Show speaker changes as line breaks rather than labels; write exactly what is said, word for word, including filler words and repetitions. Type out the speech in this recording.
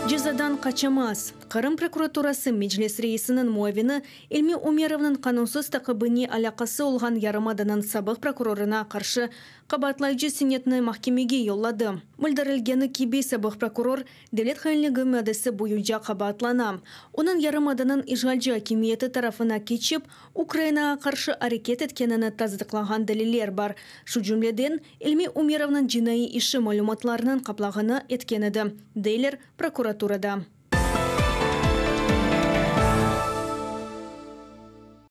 Жазадан қачамас. Қырым прокуратурасы Меджлис рейсінің муавины Эльми Умеровның қанунсыз тақыбыне алақасы олған ярымаданын сабық прокурорына қаршы қабатлайжы сенетіні махкемеге йоллады. Мүлдірілгені кебей сабық прокурор Девлет Хайлығы мәдісі бойынша қабатлана. Оның ярымаданын ижалжы акимиеті тарафына кечіп, Украинаға қаршы әрекет еткеніні таздықлаған дәлелер бар. Шу жүмледен Эльми Умеровның жинайы іші малуматларының қаплағыны еткенеді. Дейлер прокуратурада.